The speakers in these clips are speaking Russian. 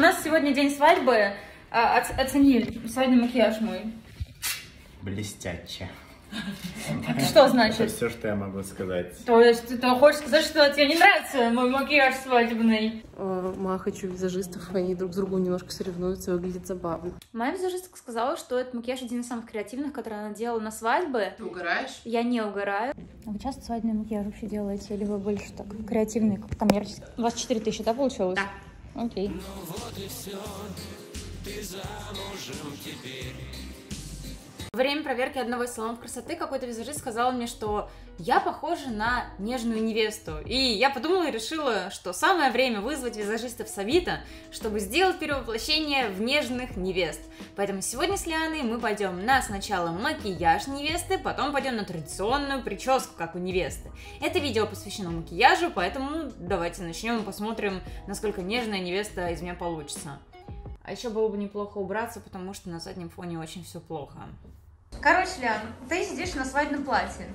нас сегодня день свадьбы. Оцени свадебный макияж мой. Блестяще. Это что значит? Это все, что я могу сказать. То есть ты хочешь сказать, что тебе не нравится мой макияж свадебный? Я хочу визажистов, они друг с другом немножко соревнуются, выглядит забавно. Моя визажистка сказала, что этот макияж один из самых креативных, который она делала на свадьбы. Ты угораешь? Я не угораю. А вы часто свадебный макияж вообще делаете? Или вы больше так креативный, как коммерческий? У вас 4000, да, получилось? Да. Окей. Ну вот и все, ты замужем теперь. Во время проверки одного из салонов красоты какой-то визажист сказал мне, что я похожа на нежную невесту. И я подумала и решила, что самое время вызвать визажистов с Авито, чтобы сделать перевоплощение в нежных невест. Поэтому сегодня с Лианой мы пойдем на сначала макияж невесты, потом пойдем на традиционную прическу, как у невесты. Это видео посвящено макияжу, поэтому давайте начнем и посмотрим, насколько нежная невеста из меня получится. А еще было бы неплохо убраться, потому что на заднем фоне очень все плохо. Короче, Лян, ты сидишь на свадебном платье.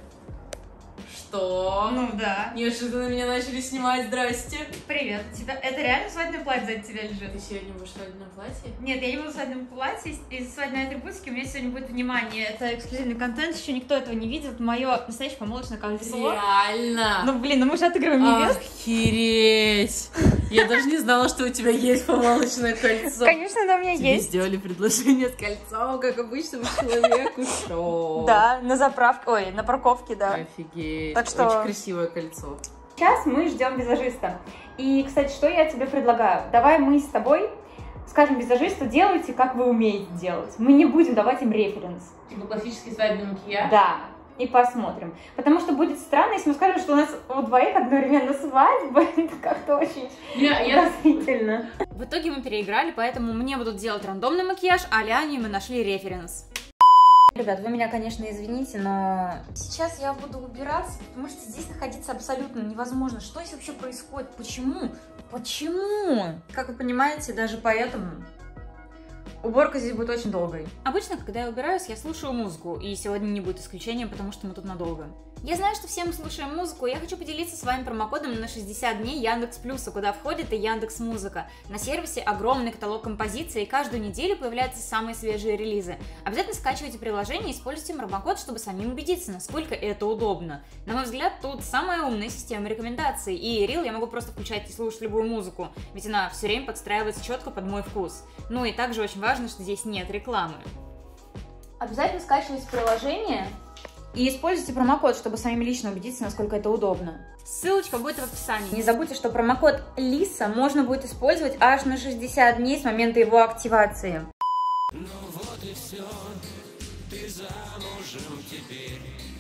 Что? Ну да. Неожиданно меня начали снимать, здрасте. Привет. Это реально свадебное платье сзади тебя лежит? Ты сегодня будешь в свадебном платье? Нет, я не буду в свадебном платье. Из свадебной атрибутики у меня сегодня будет внимание. Это эксклюзивный контент, еще никто этого не видел. Это мое настоящее помолвочное кольцо. Реально? Ну блин, мы же отыгрываем невест. Охереть! Я даже не знала, что у тебя есть помолвочное кольцо. Конечно, оно у меня Тебе есть. сделали предложение с кольцом, как обычному человеку. Что? Да, на заправке, ой, на парковке, да. Офигеть. Так что- Очень красивое кольцо. Сейчас мы ждем визажиста. И, кстати, что я тебе предлагаю? Давай мы с тобой скажем визажисту, делайте, как вы умеете делать. Мы не будем давать им референс. Типа классический свадебный макияж? Да. И посмотрим. Потому что будет странно, если мы скажем, что у нас у двоих одновременно свадьба. Это как-то очень подозрительно. В итоге мы переиграли, поэтому мне будут делать рандомный макияж, а Лиане мы нашли референс. Ребят, вы меня, конечно, извините, но сейчас я буду убираться, потому что здесь находиться абсолютно невозможно. Что здесь вообще происходит? Почему? Почему? Как вы понимаете, даже поэтому уборка здесь будет очень долгой. Обычно, когда я убираюсь, я слушаю музыку, и сегодня не будет исключением, потому что мы тут надолго. Я знаю, что все мы слушаем музыку, и я хочу поделиться с вами промокодом на 60 дней Яндекс.Плюса, куда входит и Яндекс.Музыка. На сервисе огромный каталог композиций, и каждую неделю появляются самые свежие релизы. Обязательно скачивайте приложение и используйте промокод, чтобы самим убедиться, насколько это удобно. На мой взгляд, тут самая умная система рекомендаций, и рил я могу просто включать и слушать любую музыку, ведь она все время подстраивается четко под мой вкус. Ну и также очень важно, что здесь нет рекламы. Обязательно скачивайте приложение и используйте промокод, чтобы самим лично убедиться, насколько это удобно. Ссылочка будет в описании. Не забудьте, что промокод ЛИСА можно будет использовать аж на 60 дней с момента его активации. Ну вот и все, ты замужем теперь.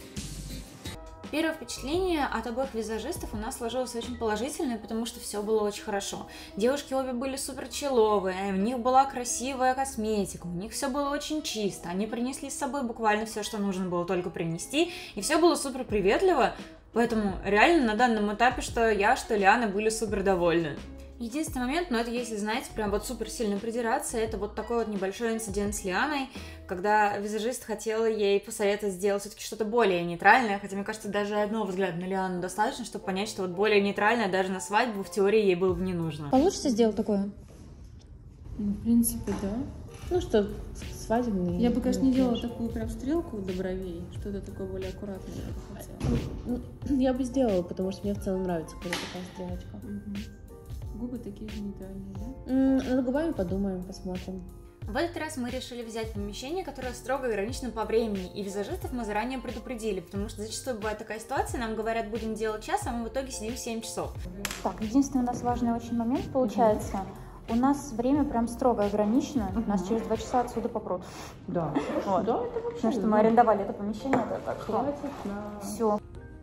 Первое впечатление от обоих визажистов у нас сложилось очень положительное, потому что все было очень хорошо. Девушки обе были супер человые, у них была красивая косметика, у них все было очень чисто, они принесли с собой буквально все, что нужно было только принести, и все было супер приветливо, поэтому реально на данном этапе что я, что Лиана были супер довольны. Единственный момент, но это если, знаете, прям вот супер сильно придираться, это вот такой вот небольшой инцидент с Лианой, когда визажист хотела ей посоветовать сделать все-таки что-то более нейтральное, хотя, мне кажется, даже одного взгляда на Лиану достаточно, чтобы понять, что вот более нейтральное даже на свадьбу в теории ей было бы не нужно. Получится сделать такое? Ну, в принципе, да. Ну что, свадебный. Я бы, конечно, не делала такую прям стрелку до бровей, что-то такое более аккуратное я бы хотела. Ну, я бы сделала, потому что мне в целом нравится, когда такая стрелочка. Губы такие же нейтральные, да? Над губами подумаем, посмотрим. В этот раз мы решили взять помещение, которое строго ограничено по времени, и визажистов мы заранее предупредили, потому что зачастую бывает такая ситуация, нам говорят, будем делать час, а мы в итоге сидим 7 часов. Так, единственный у нас важный очень момент получается. У нас время прям строго ограничено, нас через 2 часа отсюда попрут. Да. Вот. Да, это вообще. Потому что мы арендовали это помещение, это так что Хватит на... все.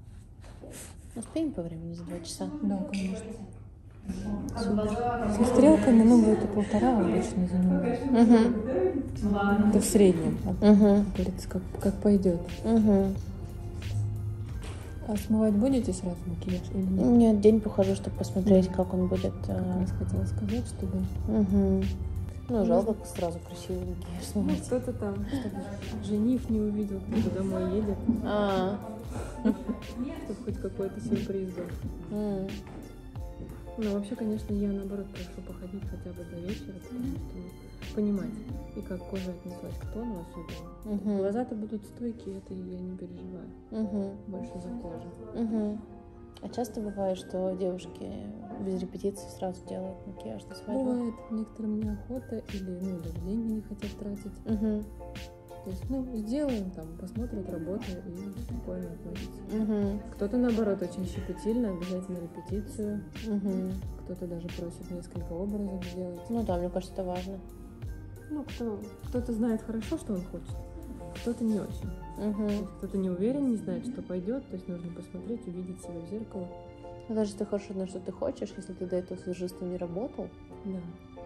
Успеем по времени за 2 часа? Да, конечно. Со стрелками, ну, будет и 1,5 обычно занимать. Это в среднем. Как говорится, как пойдет. А смывать будете сразу макияж или нет? Нет, день похожу, чтобы посмотреть, как он будет. Как раз хотела сказать, чтобы... Ну, жалко, сразу красивый макияж Ну, смывать. кто-то там, чтобы жених не увидел, когда домой едет. Чтобы хоть какой-то сюрприз был. Ну, вообще, конечно, я, наоборот, прошу походить хотя бы до вечера, потому что понимать, и как кожа отнеслась к тону особенно. Глаза-то будут стойкие, это я не переживаю. Больше за кожу. А часто бывает, что девушки без репетиции сразу делают макияж на свадьбу? Бывает, некоторым неохота или, ну, даже деньги не хотят тратить. То есть, ну, сделаем, там, посмотрят работу и спокойно относятся. Кто-то, наоборот, очень щепетильно, обязательно репетицию. Кто-то даже просит несколько образов сделать. Ну да, мне кажется, это важно. Ну, кто-то знает хорошо, что он хочет, кто-то не очень. То есть кто-то не уверен, не знает, что пойдет, то есть нужно посмотреть, увидеть себя в зеркало. Но даже если ты хочешь на что ты хочешь, если ты до этого с визажистом не работал, Да.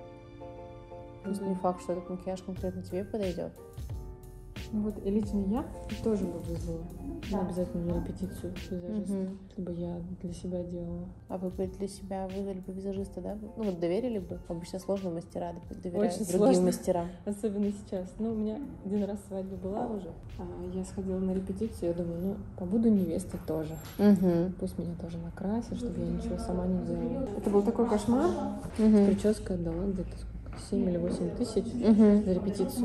просто не факт, что этот макияж конкретно тебе подойдет. Ну вот, и лично я тоже бы вызвала, не обязательно на репетицию визажиста, чтобы я для себя делала. А вы бы для себя вызвали бы визажиста, да? Ну вот доверили бы? Обычно сложно мастера доверяют Очень другим сложно. мастерам. Особенно сейчас. Ну, у меня один раз свадьба была уже. Я сходила на репетицию, я думаю, ну, побуду невестой тоже. Пусть меня тоже накрасят, чтобы я ничего сама не делала. Это был такой кошмар. Прическа отдала где-то 7 или 8 тысяч за репетицию.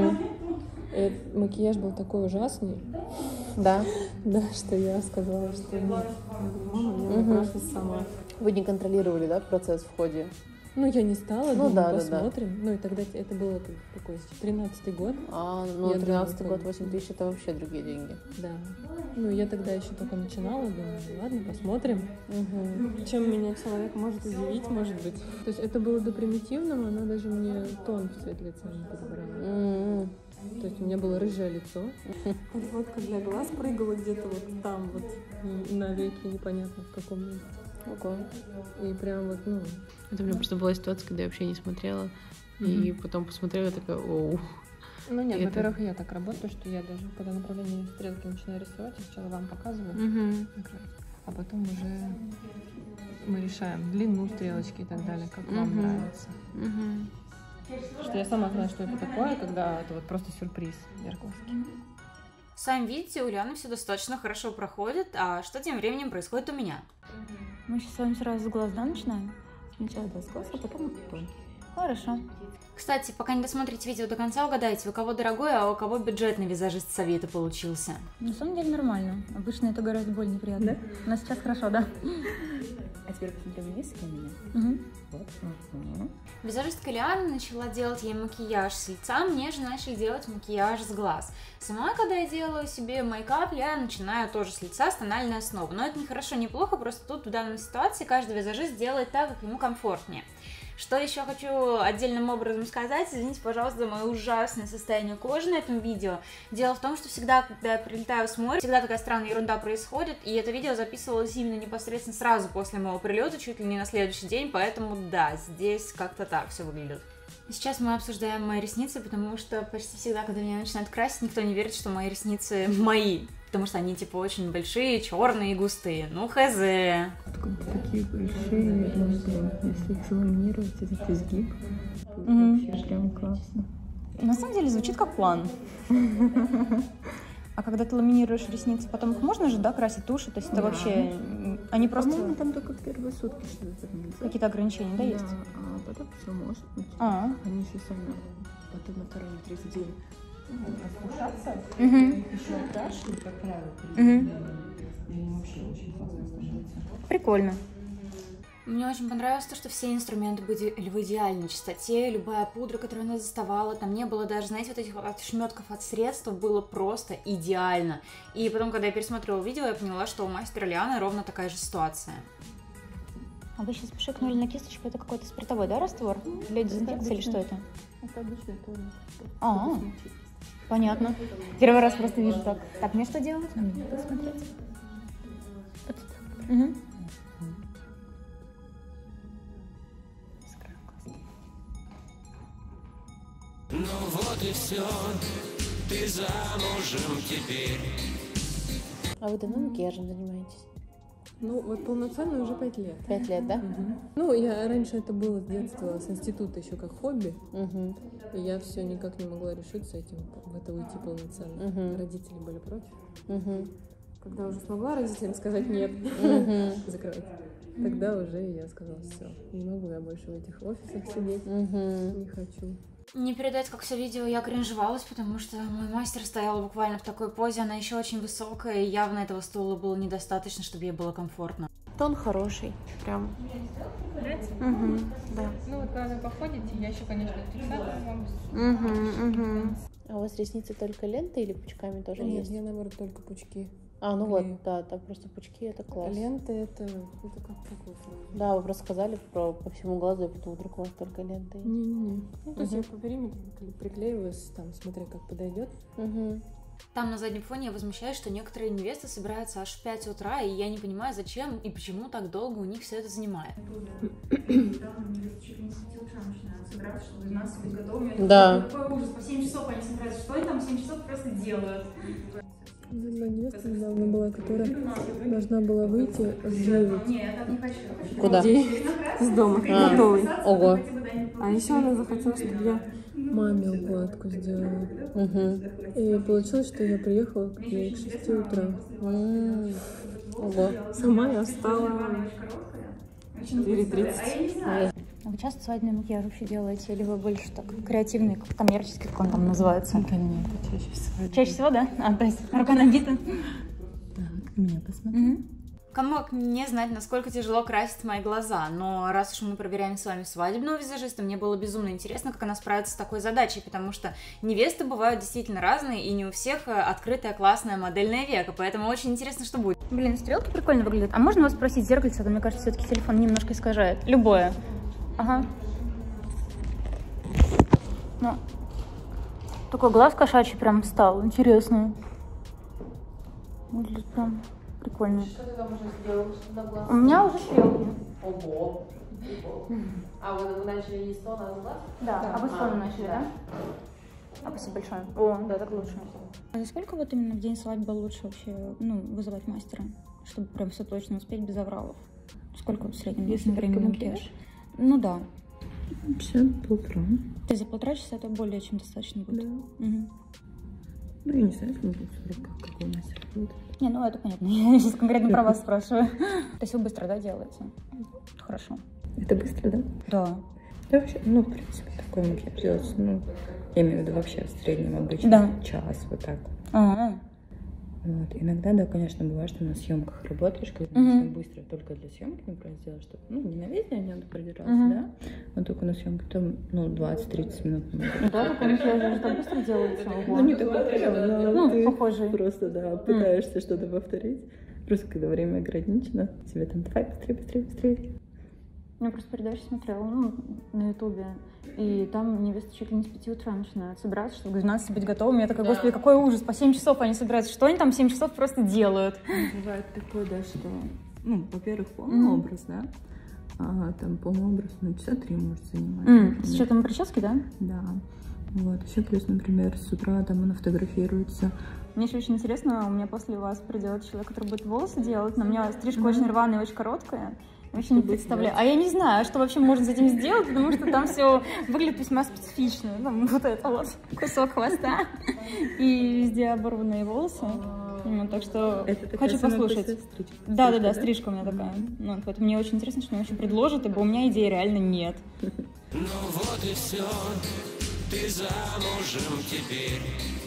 И макияж был такой ужасный. Да. Да, что я сказала, что нет. Мама, я накрашусь сама. Вы не контролировали, да, процесс в ходе? Ну, я не стала, Ну, думаю, да, посмотрим. Ну, и тогда это было такой 13-й год. Ну, 13-й год, 8 тысяч, это вообще другие деньги. Да. Ну, я тогда еще только начинала, думаю, ладно, посмотрим. Чем меня человек может удивить, может быть. То есть это было до примитивного, она даже мне тон в цвет лица не подбирала. То есть у меня было рыжее лицо. Подводка для глаз прыгала где-то вот там вот, на веке, непонятно в каком месте. Ого. И прям вот, ну... Это у меня просто была ситуация, когда я вообще не смотрела. И потом посмотрела, такая, оу. Ну нет, во-первых, я так работаю, что я даже, когда направление стрелки начинаю рисовать, я сначала вам показываю, а потом уже мы решаем длину стрелочки и так далее, как вам нравится. Что я сама знаю, что это такое, когда это вот просто сюрприз зеркаловский. Сами видите, у Ляны все достаточно хорошо проходит, а что тем временем происходит у меня? Мы сейчас с вами сразу с глаз, да, начинаем? Сначала с глаз, а потом тон. Хорошо. Кстати, пока не досмотрите видео до конца, угадайте, у кого дорогой, а у кого бюджетный визажист Совета получился. На самом деле нормально. Обычно это гораздо более неприятно. Да? Но сейчас хорошо, да. А теперь посмотрим вниз на меня. Вот. Визажистка Лиана начала делать ей макияж с лица, мне же начали делать макияж с глаз. Сама, когда я делаю себе мейкап, я начинаю тоже с лица, с тональной основы. Но это не хорошо, не плохо, просто тут в данной ситуации каждый визажист делает так, как ему комфортнее. Что еще хочу отдельным образом сказать, извините, пожалуйста, за мое ужасное состояние кожи на этом видео. Дело в том, что всегда, когда я прилетаю с моря, всегда такая странная ерунда происходит, и это видео записывалось именно непосредственно сразу после моего прилета, чуть ли не на следующий день, поэтому да, здесь как-то так все выглядит. Сейчас мы обсуждаем мои ресницы, потому что почти всегда, когда меня начинают красить, никто не верит, что мои ресницы мои. Потому что они типа очень большие, черные и густые. Ну, хз. Такие большие, если их заламинировать, этот изгиб, вообще прям классно. На самом деле звучит как план. А когда ты ламинируешь ресницы, потом их можно же, да, красить тушью? То есть это вообще... Они просто... По-моему, там только в первые сутки что-то нельзя. Какие-то ограничения, да, есть? А потом все может быть. Они еще сами потом на второй, на третий день распушаться, еще окрашивают, как правило, и вообще очень классно становится. Прикольно. Мне очень понравилось то, что все инструменты были в идеальной чистоте, любая пудра, которую она доставала, там не было даже, знаете, вот этих отшметков от средств, было просто идеально. И потом, когда я пересмотрела видео, я поняла, что у мастера Лианы ровно такая же ситуация. А вы сейчас пшикнули на кисточку, это какой-то спиртовой, да, раствор? Для дезинфекции или что это? Это обычный тоник. Понятно. Первый раз просто вижу так. Так, мне что делать? Посмотреть. Ну вот и все, ты замужем теперь. А вы давно макияжем занимаетесь? Ну, вот полноценно уже 5 лет. 5 лет, да? Ну, я раньше это было с детства, с института еще как хобби. И я все никак не могла решиться этим, в это уйти полноценно. Родители были против. Когда уже смогла родителям сказать нет, закрывать. Тогда уже я сказала, все, не могу я больше в этих офисах сидеть, не хочу. Не передать, как все видео, я кринжевалась, потому что мой мастер стоял буквально в такой позе, она еще очень высокая, и явно этого стула было недостаточно, чтобы ей было комфортно. Тон хороший, прям. Нравится? Да. Ну вот когда вы походите, я еще, конечно, фиксатор вам. А у вас ресницы только ленты или пучками тоже Нет, есть? я, наоборот, только пучки. А, ну клею. вот, да, там просто пучки, это класс. Ленты это как прикольно. Да, вы просто сказали по всему глазу, я подумала, вдруг у вас только ленты есть. Не-не-не. Ну, то есть я по периметру приклеиваюсь, там, смотря как подойдет. Там на заднем фоне я возмущаюсь, что некоторые невесты собираются аж в 5 утра, и я не понимаю, зачем и почему так долго у них все это занимает. Да. Какой ужас, по 7 часов они собираются, что они там 7 часов просто делают? Одна невеста недавно была, которая должна была выйти в 9. Не, я так не хочу. Куда? Из дома, готовый. Ого. А еще она захотела, чтобы я маме укладку сделала. И получилось, что я приехала к ней к 6 утра. Ого. Сама я встала в 4:30. А вы часто свадебный макияж вообще делаете? Или вы больше так креативный, коммерческий, как он там называется? Да нет, чаще всего. Чаще всего, да? А, то есть рука набита? Так, меня посмотри. Кому как не знать, насколько тяжело красить мои глаза, но раз уж мы проверяем с вами свадебного визажиста, мне было безумно интересно, как она справится с такой задачей, потому что невесты бывают действительно разные, и не у всех открытая классная модельная века, поэтому очень интересно, что будет. Блин, стрелки прикольно выглядят. А можно вас спросить зеркальце? А то, мне кажется, все-таки телефон немножко искажает. Любое. Ага. Ну, такой глаз кошачий прям встал. Интересно. Выглядит прям прикольно. Что ты там уже сделала? Что глаз? У меня уже стрелки. Ого. А вы начали не 100 на глаз? Да, а вы с вами начали, да? Спасибо большое. О, да, так лучше. А за сколько вот именно в день свадьбы лучше вообще, вызывать мастера, чтобы прям все точно успеть без авралов? Сколько в среднем нужно времени на макияж? Ну да. 50-1,5. То есть за 1,5 часа это более чем достаточно будет? Да. Ну, я не знаю, если будет 40, какой мастер будет. Не, ну это понятно. Я сейчас конкретно про вас спрашиваю. То есть вы быстро, да, делаете? Хорошо. Это быстро, да? Да. Да, вообще, в принципе, такой макияж делается, я имею в виду вообще в среднем обычно час, вот так. Вот. Иногда, да, конечно, бывает, что на съемках работаешь, когда быстро только для съемки, например, сделаешь, чтобы, не на весь день надо продержаться, да, но только на съемке там, 20-30 минут. Да, такой макияж так быстро делается? Не такой прям, но ты похожий. просто, да, пытаешься что-то повторить. Просто когда время ограничено, тебе там давай быстрее. Я просто передачу смотрела, на ютубе, и там невесты чуть ли не с 5 утра начинают собираться, чтобы к 12 быть готовыми. Я такая, господи, какой ужас, по 7 часов они собираются. Что они там 7 часов просто делают? Бывает такое, да, что, во-первых, полный образ, да, а там полный образ на часа 3 может занимать. С учетом прически, да? Да. Вот, еще плюс, например, с утра там она фотографируется. Мне еще очень интересно, у меня после вас придет человек, который будет волосы делать, но у меня стрижка очень рваная и очень короткая. Вообще не представляю. А я не знаю, что вообще можно с этим сделать, потому что там все выглядит весьма специфично. Там вот это вот кусок хвоста и везде оборванные волосы. Так что хочу послушать. Да, стрижка у меня такая. Поэтому мне очень интересно, что мне вообще предложат, ибо у меня идеи реально нет. Ну вот и все, ты замужем теперь.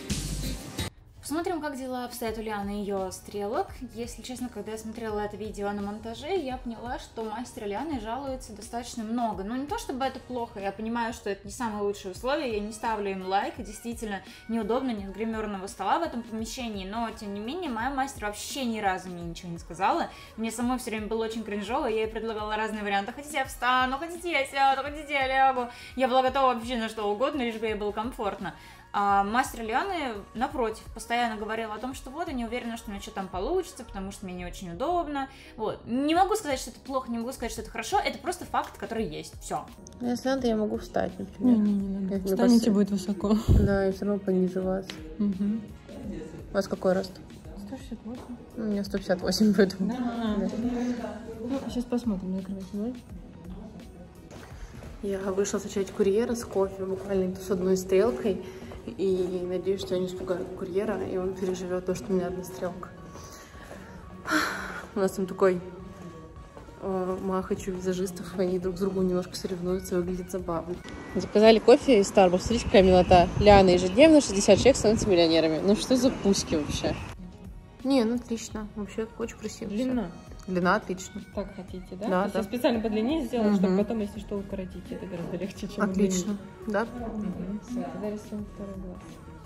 Посмотрим, как дела обстоят у Лианы и ее стрелок. Если честно, когда я смотрела это видео на монтаже, я поняла, что мастер Лианы жалуется достаточно много. Но не то, чтобы это плохо, я понимаю, что это не самые лучшие условия, я не ставлю им лайк, действительно неудобно, нет гримерного стола в этом помещении, но, тем не менее, моя мастер вообще ни разу мне ничего не сказала. Мне самой все время было очень кринжово, я ей предлагала разные варианты. Хотите, я встану, хотите, я сяду, хотите, я лягу. Я была готова вообще на что угодно, лишь бы ей было комфортно. А мастер Лианы, напротив, постоянно говорила о том, что вот, я не уверена, что у меня что-то там получится, потому что мне не очень удобно. Вот. Не могу сказать, что это плохо, не могу сказать, что это хорошо, это просто факт, который есть. Все. Если надо, я могу встать, например. Не надо. Встанете, будет высоко. Да, и все равно пониже вас. У вас какой рост? 168. У меня 158, поэтому. Да. Сейчас посмотрим, закрывайте. Я вышла встречать курьера с кофе, буквально с одной стрелкой. И надеюсь, что я не испугаю курьера, и он переживет то, что у меня одна стрелка. У нас там такой махачу визажистов, они друг с другом немножко соревнуются, выглядит забавно. Заказали кофе из Starbucks. Смотрите, какая милота. Лиана ежедневно 60 человек становятся миллионерами. Ну что за пуськи вообще? Не, ну отлично. Вообще очень красиво. Длина. Длина отлично. Так хотите, да? Да, То есть да. я специально по длине сделала, чтобы потом, если что, укоротить. Это гораздо легче, чем Отлично. Да? Все, тогда рисуем второй глаз.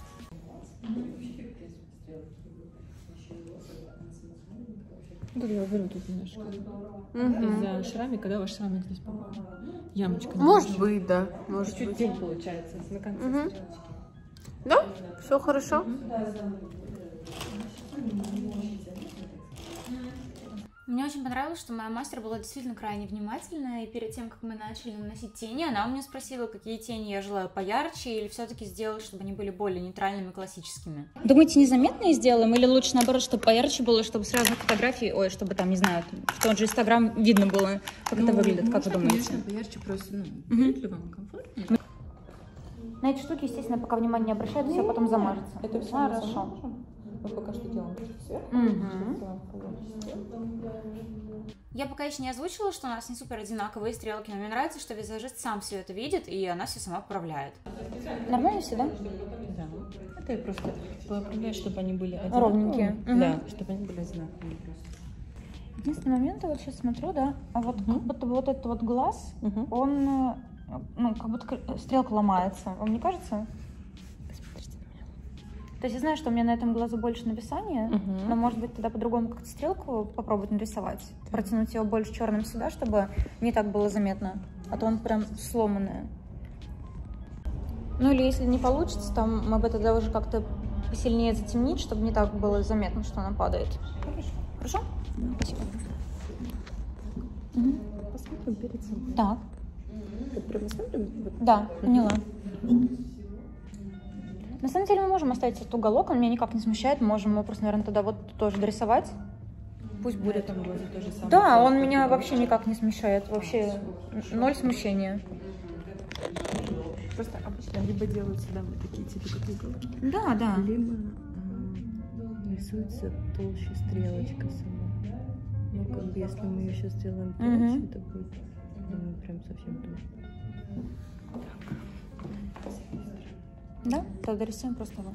Тут я уберу тут немножко. Из-за шрамика, когда ваш шрамик здесь, по-моему, ямочка. Может быть, да. Может чуть быть. тень получается на конце стрелочки. Да? Все хорошо? Мне очень понравилось, что моя мастер была действительно крайне внимательна, и перед тем, как мы начали наносить тени, она у меня спросила, какие тени я желаю поярче, или все-таки сделать, чтобы они были более нейтральными, классическими. Думаете, незаметные сделаем, или лучше наоборот, чтобы поярче было, чтобы с разных фотографий, ой, чтобы там, не знаю, что он же Инстаграм видно было, как это выглядит, как вы думаете? Конечно, поярче просто, будет ли вам комфортнее? На эти штуки, естественно, пока внимание не обращают, все потом замажется. Это все хорошо. Мы пока что делаем сверху. Я пока еще не озвучила, что у нас не супер одинаковые стрелки, но мне нравится, что визажист сам все это видит, и она все сама поправляет. Нормально все, да? Да. Это я просто поправляю, чтобы они были одинаковые. Ровненькие. Да, чтобы они были одинаковые. Единственный момент, я вот сейчас смотрю, да, а вот как будто бы вот этот вот глаз, он, ну, как будто стрелка ломается. Вам не кажется? То есть я знаю, что у меня на этом глазу больше нависания, но может быть тогда по-другому как-то стрелку попробовать нарисовать, протянуть его больше черным сюда, чтобы не так было заметно, а то он прям сломанный. Ну или если не получится, там мы бы тогда уже как-то посильнее затемнить, чтобы не так было заметно, что она падает. Хорошо? Спасибо. Посмотрим перед собой. Так. Прямо смотрим? Да, поняла. На самом деле мы можем оставить этот уголок, он меня никак не смущает, можем его просто, наверное, тогда вот тоже дорисовать. Пусть будет. Там глазе то же самое. Да, он меня вообще никак не смущает, вообще ноль смущения. Просто обычно либо делают сюда вот такие типа как уголки, Да, да. либо рисуется толще стрелочка сама. Ну, как бы, если мы ее сейчас сделаем толще, это будет прям совсем толще. Да? Тогда рисуем просто его.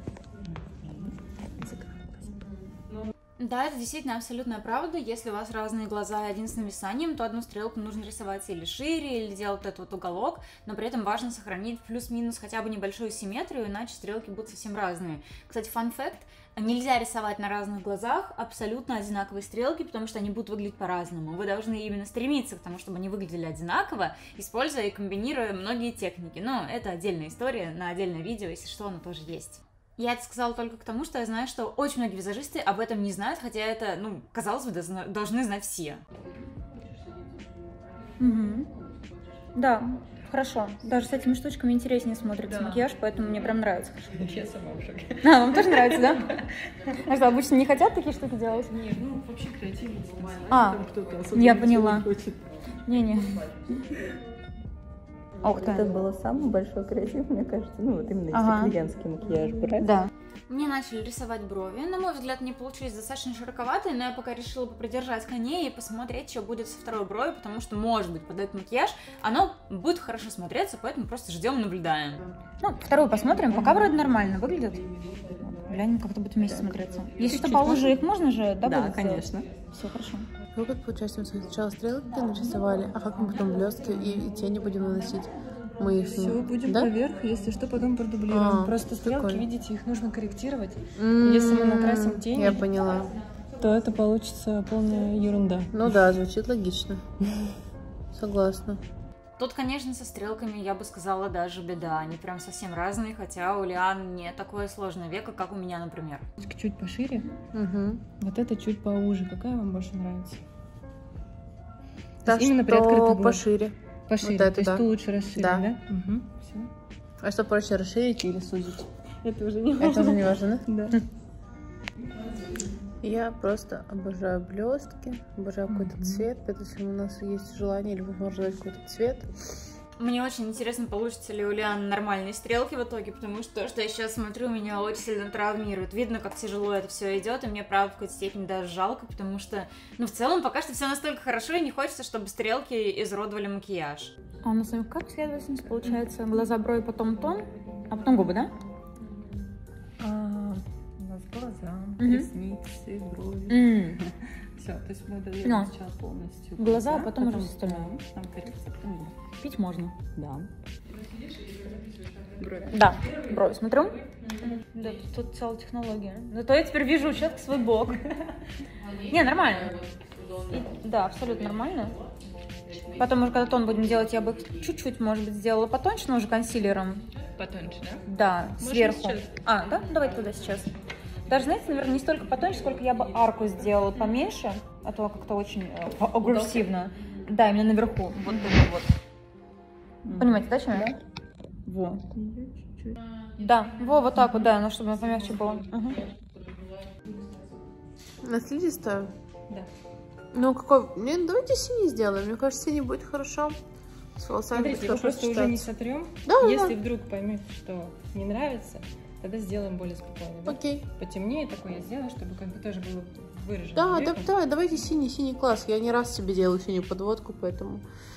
Да, это действительно абсолютная правда. Если у вас разные глаза и один с нависанием, то одну стрелку нужно рисовать или шире, или делать этот вот уголок, но при этом важно сохранить плюс-минус хотя бы небольшую симметрию, иначе стрелки будут совсем разные. Кстати, фан-факт, нельзя рисовать на разных глазах абсолютно одинаковые стрелки, потому что они будут выглядеть по-разному. Вы должны именно стремиться к тому, чтобы они выглядели одинаково, используя и комбинируя многие техники. Но это отдельная история, на отдельное видео, если что, оно тоже есть. Я это сказала только к тому, что я знаю, что очень многие визажисты об этом не знают, хотя это, ну, казалось бы, должны знать все. Да, хорошо. Даже с этими штучками интереснее смотрится макияж, поэтому мне прям нравится. Я сама в шоке. А, вам тоже нравится, да? А что, обычно не хотят такие штуки делать? Нет, ну вообще креативность. Я поняла. Не-не. Ох ты. Это было самый большой креатив, мне кажется. Ну, вот именно если клиентский макияж брать. Да. Мне начали рисовать брови. На мой взгляд, они получились достаточно широковатые, но я пока решила попридержать коней и посмотреть, что будет со второй бровью, потому что, может быть, под этот макияж оно будет хорошо смотреться, поэтому просто ждем и наблюдаем. Ну, вторую посмотрим. Пока вроде нормально выглядит. Глянем, как это будет вместе смотреться. Если что, поуже их можно же, да? Да, конечно. Все хорошо. Ну, как получается, мы сначала стрелки нарисовали, а как мы потом блестки и тени будем наносить? Мы их... Все, будем поверх, если что, потом продублируем. Просто стрелки, прикольно. видите, их нужно корректировать. Если мы накрасим тени, Я поняла. то это получится полная ерунда. Ну да, звучит логично. Согласна. Тут, конечно, со стрелками, я бы сказала, даже беда. Они прям совсем разные, хотя у Лиан не такое сложное веко, как у меня, например. Чуть пошире. Вот это чуть поуже. Какая вам больше нравится? Так именно что приоткрытый глаз. пошире. Пошире, Вот это, то есть да. ту лучше расширить, да? Все. А что проще, расширить или сузить? Это уже не Это уже не важно, да? Да. Я просто обожаю блестки, обожаю какой-то цвет, поэтому если у нас есть желание или возможность дать какой-то цвет, Мне очень интересно, получится ли у Лианы нормальные стрелки в итоге, потому что то, что я сейчас смотрю, меня очень сильно травмирует. Видно, как тяжело это все идет, и мне, правда, в какой-то степени даже жалко, потому что, ну, в целом, пока что все настолько хорошо, и не хочется, чтобы стрелки изуродовали макияж. А у нас с вами как последовательность получается? Глаза, брови, потом тон, а потом губы, да? У нас глаза, ресницы, брови. Все, то есть мы додаем сначала полностью глаза, а потом уже остальное. Там коррекция, потом губы. Пить можно? Да. Брови. Да, брови смотрю. Да, тут целая технология. Зато я теперь вижу четко свой бок. Не, нормально. Да, абсолютно нормально. Потом уже, когда тон будем делать, я бы их чуть-чуть, может быть, сделала потоньше, но уже консилером. Потоньше, да? Да, можно сверху. Сейчас? А, да? Давай туда сейчас. Даже, знаете, наверное, не столько потоньше, сколько я бы арку сделала поменьше, а то как-то очень агрессивно. Да, именно наверху. Вот это вот. Понимаете, да, чем я? Во. Да, вот так вот, да, ну, чтобы помягче было. На слизистую? Да. Ну, какой... давайте синий сделаем. Мне кажется, синий будет хорошо. С волосами Смотрите, его просто уже не сотрем. Да, если вдруг поймете, что не нравится, тогда сделаем более спокойно. Да? Окей. Потемнее такое я сделаю, чтобы как бы тоже было выражено. Да, давайте синий класс. Я не раз себе делаю синюю подводку, поэтому...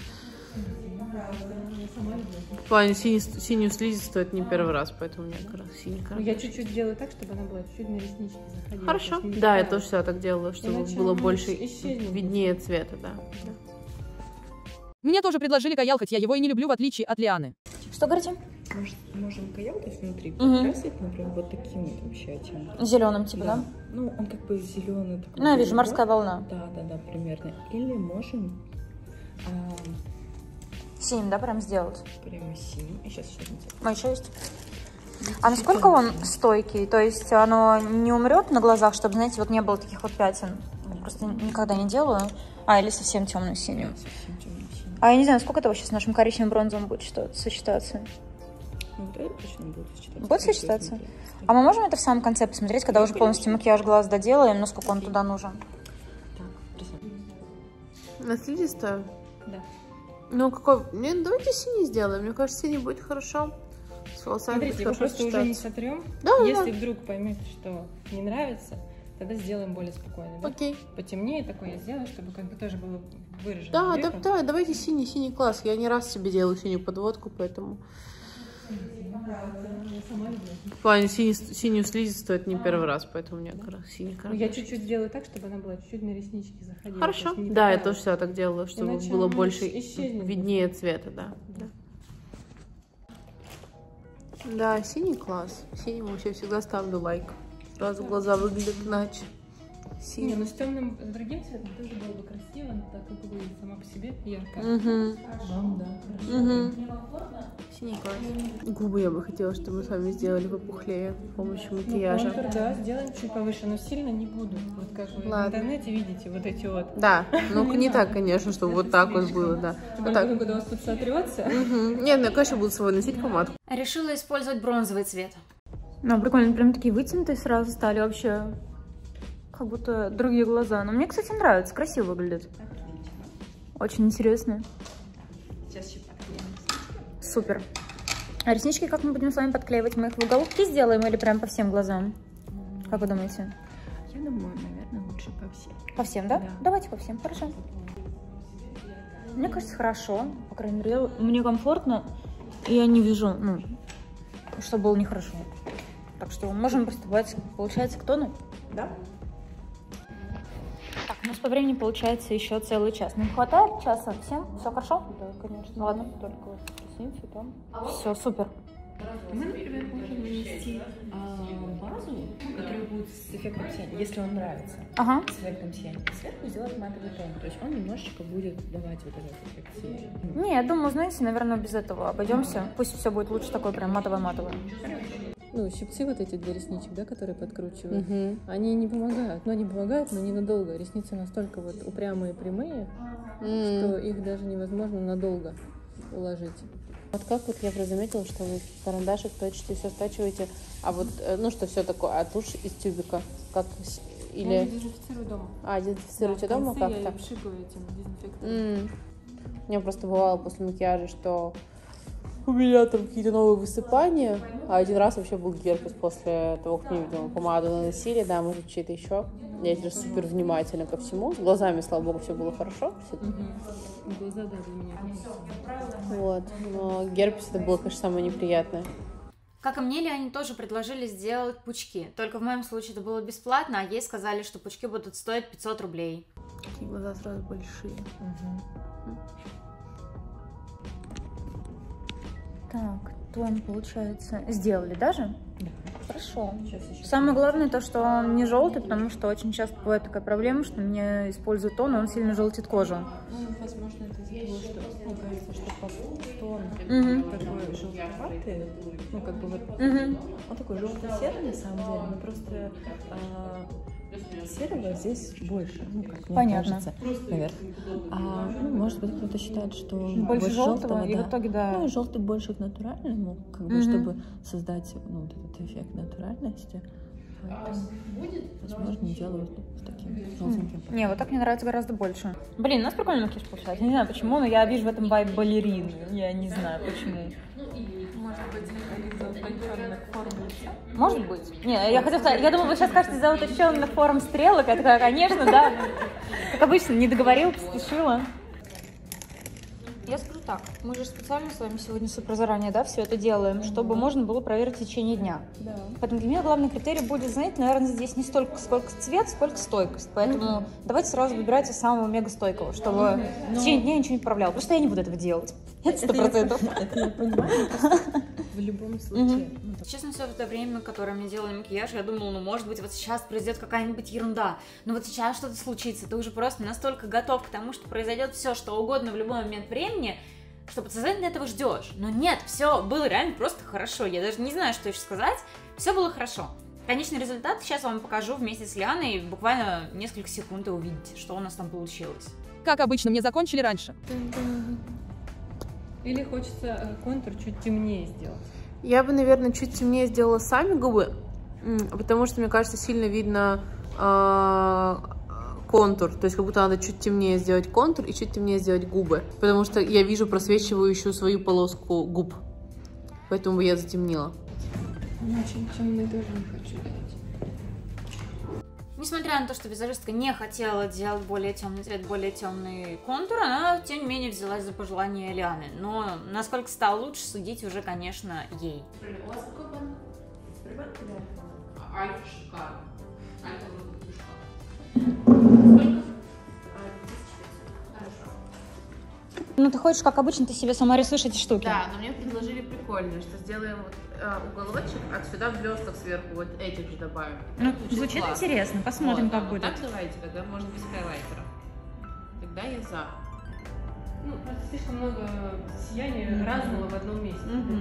В плане синюю слизистую это не первый раз, поэтому у меня как раз синий. Я чуть-чуть делаю так, чтобы она была чуть на реснички заходила. Хорошо. Да, я тоже всегда так делала, чтобы было больше виднее цвета, да. Мне тоже предложили каял, хоть я его и не люблю, в отличие от Лианы. Что говорите? Можем каял, то есть внутри покрасить, например, вот таким вот вообще оттенком. Зеленым типа, да? Ну, он как бы зеленый. Ну, я вижу, морская волна. Да, примерно. Или можем... Синим, да, прям сделать? Прямо синим. И сейчас еще один цвет. Мой еще есть. А насколько он стойкий? То есть оно не умрет на глазах, чтобы, знаете, вот не было таких вот пятен? Просто никогда не делаю. Или совсем темную синюю. Совсем темно-синий. А я не знаю, сколько это вообще с нашим коричневым бронзовым будет сочетаться? Ну, вот это точно будет сочетаться. Будет сочетаться? А мы можем это в самом конце посмотреть, когда уже полностью макияж глаз доделаем, насколько он туда нужен? Так, На слизистую? Да. Ну, какой... давайте синий сделаем. Мне кажется, синий будет хорошо. С волосами Смотрите, его просто уже не сотрем. Да, если вдруг поймете, что не нравится, тогда сделаем более спокойно. Да? Окей. Потемнее такое я сделаю, чтобы как бы тоже было выражено. Да, давайте синий класс. Я не раз себе делаю синюю подводку, поэтому... В плане синюю слизистую это не первый раз, поэтому у меня как раз синий. Я чуть-чуть сделаю так, чтобы она была чуть-чуть на реснички заходила. Хорошо. Да, я тоже всегда так делала, чтобы иначе было больше исчезнет. виднее цвета, да. Да, синий класс. Синему вообще всегда ставлю лайк. Сразу глаза выглядят иначе. Не, ну с темным, с другим цветом тоже было бы красиво, но так как будет сама по себе яркая. Вам, да, хорошо. Синий класс. Губы я бы хотела, чтобы мы с вами сделали попухлее с помощью макияжа. Контур, да, сделаем чуть повыше, но сильно не буду. Вот как вы в интернете видите, вот эти вот. Да, ну не так, конечно, чтобы вот так вот было, да. Вот так. Когда у вас тут сотрется. Нет, я, конечно, буду с собой носить помадку. Решила использовать бронзовый цвет. Ну, прикольно, прям такие вытянутые сразу стали вообще. Как будто другие глаза. Но мне, кстати, нравится, красиво выглядит. Очень интересно. Сейчас еще подклеим. Супер. А реснички как мы будем с вами подклеивать? Мы их в уголки сделаем или прям по всем глазам? Как вы думаете? Я думаю, наверное, лучше по всем. По всем, да? Да. Давайте по всем, хорошо. Мне кажется, хорошо. По крайней мере, мне комфортно. И я не вижу, что было нехорошо. Так что можем приступать, получается, к тону? Да. Так, у нас по времени получается еще целый час. Нам хватает часа? Всем? Все хорошо? Да, конечно. Ладно. Только вот ресницы там. Все, супер. Мы, например, можем нанести базу, которая будет с эффектом сияния, если он нравится. Ага. С эффектом сияния. И сверху сделать матовый тон. То есть он немножечко будет давать вот этот эффект сияния. Не, я думаю, знаете, наверное, без этого обойдемся. Пусть все будет лучше такое прям матовое-матовое. Ну, щипцы вот эти для ресничек, да, которые подкручивают, они не помогают. Ну, они помогают, но ненадолго. Ресницы настолько вот упрямые, прямые, что их даже невозможно надолго уложить. Вот как вот я заметила, что вы карандашик точите, все стачиваете, а вот, что все такое, а тушь из тюбика, как, или... Я дезинфицирую дома. Дезинфицируете дома как-то? Я пшикаю этим дезинфектором. У меня просто бывало после макияжа, что у меня там какие-то новые высыпания, а один раз вообще был герпес после того, как мне, видимо, помаду наносили, да, может, чьи-то еще. Я теперь супер внимательна ко всему. С глазами, слава богу, все было хорошо. Глаза, да, для меня. Вот. Но герпес это было, конечно, самое неприятное. Как и мне, Лиане тоже предложили сделать пучки. Только в моем случае это было бесплатно, а ей сказали, что пучки будут стоить 500 рублей. Такие глаза сразу большие. Так, тон, получается, сделали даже? Да. Хорошо. Самое главное то, что он не желтый, потому что очень часто бывает такая проблема, что мне используют тон, и он сильно желтит кожу. Ну, возможно, это из-за того, что, мне кажется, что тон такой желтоватый, ну, как бы вот, он такой желто-серый на самом деле, но просто серого здесь больше, ну, как мне кажется, наверное. Ну, может быть, кто-то считает, что больше желтого, и в итоге, да. Ну, и желтый больше к натуральному, как бы, чтобы создать, ну, вот этот эффект натуральности. Поэтому, возможно, делают с таким желтеньким. Не, вот так мне нравится гораздо больше. Блин, у нас прикольный макияж получается. Я не знаю почему, но я вижу в этом вайб балерины. Я не знаю почему. Может быть, из-за утонченных форм лица? Может быть. Не, я хотела сказать, я думала, вы сейчас скажете из-за утонченных форм стрелок. Я такая, конечно, да. Как обычно, не договорила, поспешила. Я скажу так, мы же специально с вами сегодня супер заранее, да, все это делаем, чтобы можно было проверить в течение дня. Да. Поэтому для меня главный критерий будет, знаете, наверное, здесь не столько сколько цвет, сколько стойкость. Поэтому давайте сразу выбирайте самого мега стойкого, чтобы в течение дня ничего не управляло. Потому что я не буду этого делать. Это 100%. Это я понимаю, в любом случае. Честно, все это время, которое мне делали макияж, я думала, ну, может быть, вот сейчас произойдет какая-нибудь ерунда, но вот сейчас что-то случится, ты уже просто настолько готов к тому, что произойдет все, что угодно в любой момент времени, что подсознательно этого ждешь. Но нет, все было реально просто хорошо, я даже не знаю, что еще сказать, все было хорошо. Конечный результат сейчас вам покажу вместе с Лианой, буквально несколько секунд и увидите, что у нас там получилось. Как обычно, мне закончили раньше. Или хочется контур чуть темнее сделать? Я бы, наверное, чуть темнее сделала сами губы, потому что, мне кажется, сильно видно контур. То есть, как будто надо чуть темнее сделать контур и чуть темнее сделать губы. Потому что я вижу просвечивающую свою полоску губ. Поэтому я затемнила. Очень темный тоже не хочу делать. Несмотря на то, что визажистка не хотела делать более темный цвет, более темный контур, она, тем не менее, взялась за пожелание Лианы. Но насколько стало лучше, судить уже, конечно, ей. У вас какой банк? Сбербанк или Альфа? Альфа шикарно. Альфа будет шикарно. Сколько? 1500. Хорошо. Ну, ты хочешь, как обычно, ты себе сама рисуешь эти штуки. Да, но мне предложили прикольно, что сделаем вот уголочек, а сюда блесток сверху вот этих же добавим. Ну, звучит классно. Интересно, посмотрим, вот, как будет. Так давайте, тогда можно без хайлайтера. Тогда я за. Ну, просто слишком много сияния разного в одном месте.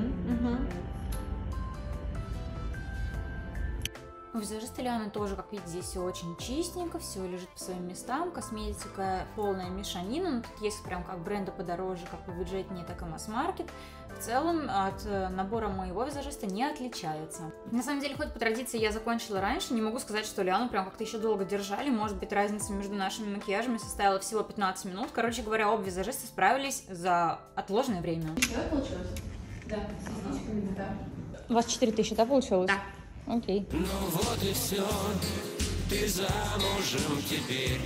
У визажиста Лианы тоже, как видите, здесь все очень чистенько, все лежит по своим местам, косметика полная мешанина, но тут есть прям как бренды подороже, как побюджетнее, так и масс-маркет. В целом от набора моего визажиста не отличается. На самом деле, хоть по традиции я закончила раньше, не могу сказать, что Лиану прям как-то еще долго держали, может быть, разница между нашими макияжами составила всего 15 минут. Короче говоря, оба визажиста справились за отложенное время. Давай получилось? Да, с яичками, да. У вас 4000, да, получилось? Да. Окей. Ну вот и все, ты замужем теперь.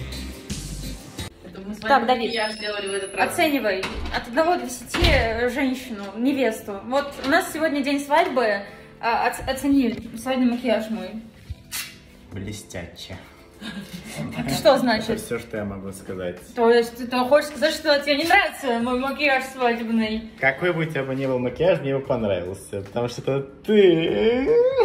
Так, Давид, сделали в этот раз. оценивай от 1 до 10 женщину, невесту. Вот у нас сегодня день свадьбы, оцени свадебный макияж мой. Блестяще. Это что значит? Это все, что я могу сказать. То есть ты хочешь сказать, что тебе не нравится мой макияж свадебный? Какой бы у тебя ни был макияж, мне бы понравился, потому что это ты.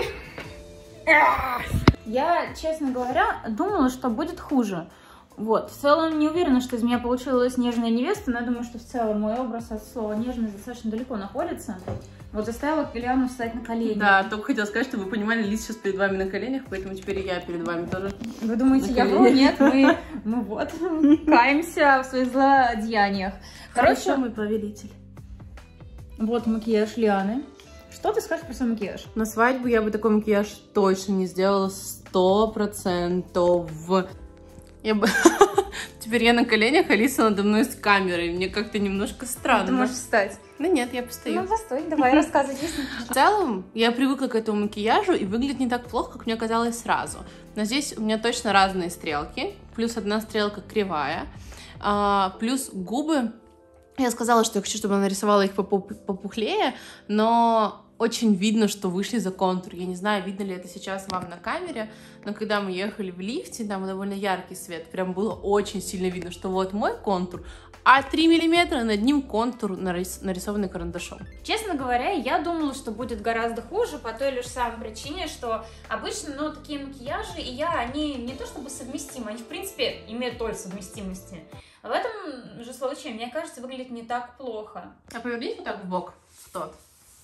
Я, честно говоря, думала, что будет хуже. Вот, в целом не уверена, что из меня получилась нежная невеста, но я думаю, что в целом мой образ от слова нежный достаточно далеко находится. Вот заставила Лиану встать на колени. Да, только хотела сказать, что вы понимали, Лиз сейчас перед вами на коленях, поэтому теперь и я перед вами тоже. Вы думаете, я вру? Нет, мы вот каемся в своих злодеяниях. Короче, мой повелитель. Вот макияж Лианы. Что ты скажешь про свой макияж? На свадьбу я бы такой макияж точно не сделала 100%. Теперь я на коленях, Алиса надо мной с камерой. Мне как-то немножко странно. Ты можешь встать. Да нет, я постою. Ну, постой, давай, рассказывай. В целом, я привыкла к этому макияжу, и выглядит не так плохо, как мне казалось сразу. Но здесь у меня точно разные стрелки, плюс одна стрелка кривая, плюс губы. Я сказала, что я хочу, чтобы она нарисовала их попухлее, но очень видно, что вышли за контур. Я не знаю, видно ли это сейчас вам на камере, но когда мы ехали в лифте, там довольно яркий свет, прям было очень сильно видно, что вот мой контур, а 3 миллиметра над ним контур, нарисованный карандашом. Честно говоря, я думала, что будет гораздо хуже по той лишь самой причине, что обычно, ну, такие макияжи и они не то чтобы совместимы, они, в принципе, имеют толь совместимости. А в этом же случае, мне кажется, выглядит не так плохо. А поверните вот так в бок, тот.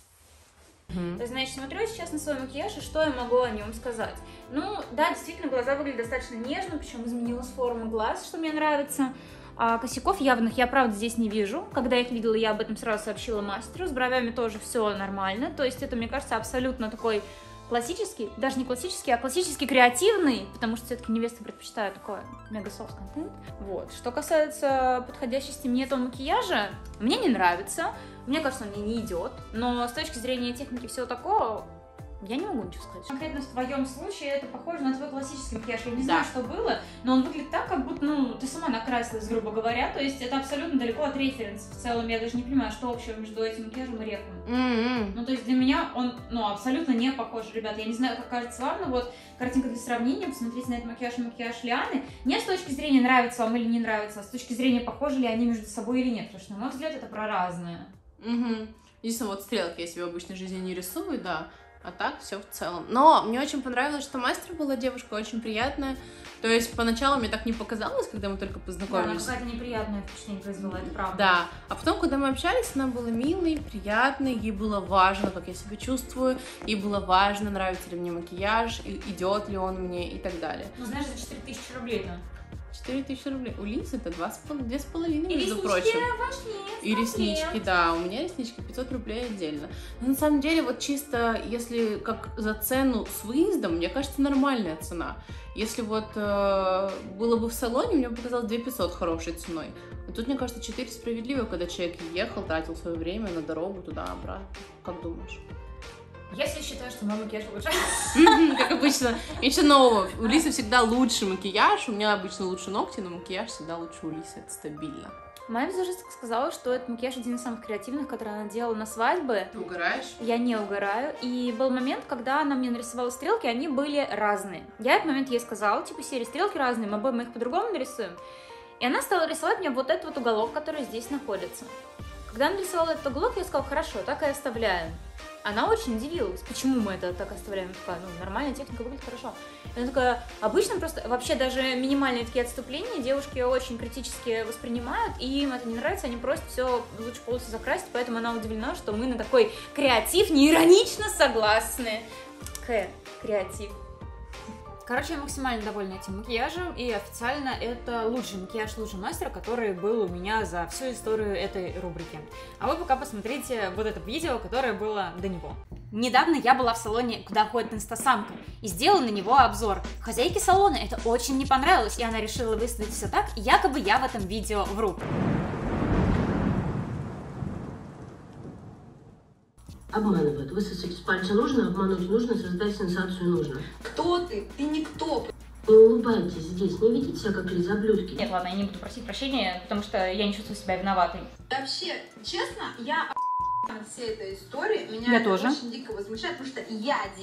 То есть, значит, смотрю сейчас на свой макияж, и что я могу о нем сказать? Ну, да, действительно, глаза выглядят достаточно нежно, причем изменилась форма глаз, что мне нравится. А косяков явных я, правда, здесь не вижу. Когда я их видела, я об этом сразу сообщила мастеру. С бровями тоже все нормально. То есть это, мне кажется, абсолютно такой классический, даже не классический, а классический креативный, потому что все-таки невесты предпочитают такой мега-софт контент. Вот. Что касается подходящести мне этого макияжа, мне не нравится. Мне кажется, он мне не идет. Но с точки зрения техники всего такого, я не могу ничего сказать. Конкретно в твоем случае это похоже на твой классический макияж. Я не знаю, что было, но он выглядит так, как будто, ну, ты сама накрасилась, грубо говоря. То есть это абсолютно далеко от референса. В целом я даже не понимаю, что общего между этим макияжем и рефом. Ну, то есть для меня он, ну, абсолютно не похож, ребят. Я не знаю, как кажется вам, но вот картинка для сравнения. Посмотрите на этот макияж и макияж Лианы. Не с точки зрения, нравится вам или не нравится, а с точки зрения, похожи ли они между собой или нет. Потому что, на мой взгляд, это про разное. Единственное, вот стрелки я себе в обычной жизни не рисую, да. А так все в целом. Но мне очень понравилось, что мастер была девушка очень приятная. То есть поначалу мне так не показалось, когда мы только познакомились. Да, она какая-то неприятное впечатление произвела, это правда. Да. А потом, когда мы общались, она была милой, приятной, ей было важно, как я себя чувствую, ей было важно, нравится ли мне макияж, идет ли он мне и так далее. Ну, знаешь, за 4000 рублей-то. 4000 рублей. У Лизы это 2,5, между прочим. И реснички, да. У меня реснички 500 рублей отдельно. Но на самом деле, вот чисто, если как за цену с выездом, мне кажется, нормальная цена. Если вот было бы в салоне, мне бы показалось 2500 хорошей ценой. А тут, мне кажется, 4 справедливо, когда человек ехал, тратил свое время на дорогу туда-обратно. Как думаешь? Я себе считаю, что мой макияж лучше. Как обычно. Ничего нового. У Лисы всегда лучший макияж. У меня обычно лучше ногти, но макияж всегда лучше у Лисы. Это стабильно. Моя визажистка сказала, что этот макияж один из самых креативных, который она делала на свадьбы. Ты угораешь? Я не угораю. И был момент, когда она мне нарисовала стрелки, они были разные. Я этот момент ей сказала, типа, серии стрелки разные, мы их по-другому нарисуем. И она стала рисовать мне вот этот вот уголок, который здесь находится. Когда она нарисовала этот уголок, я сказала, хорошо, так и оставляем. Она очень удивилась, почему мы это так оставляем. Я такая, ну, нормальная техника, выглядит хорошо. И она такая, обычно просто, вообще даже минимальные такие отступления девушки очень критически воспринимают, и им это не нравится, они просят все лучше полностью закрасить, поэтому она удивлена, что мы на такой креатив неиронично согласны. Креатив. Короче, я максимально довольна этим макияжем, и официально это лучший макияж лучшего мастера, который был у меня за всю историю этой рубрики. А вы пока посмотрите вот это видео, которое было до него. Недавно я была в салоне, куда ходит инстасамка, и сделала на него обзор. Хозяйке салона это очень не понравилось, и она решила выставить все так, якобы я в этом видео вру. Обманывают. Высосать из пальца нужно, обмануть нужно, создать сенсацию нужно. Кто ты? Ты никто. Не улыбайтесь здесь, не ведите себя как лизоблюдки. Нет, ладно, я не буду просить прощения, потому что я не чувствую себя виноватой. Вообще, честно, я от всей этой истории. Меня это тоже очень дико возмущает, потому что я